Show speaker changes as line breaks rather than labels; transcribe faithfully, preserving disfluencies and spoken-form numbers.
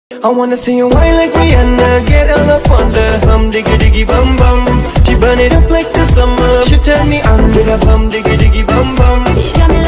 I wanna see you whine like Rihanna, get all up on the hum, diggy diggy bum bum. She burn it up like the summer. She turn me on with a bum, diggy diggy bum bum.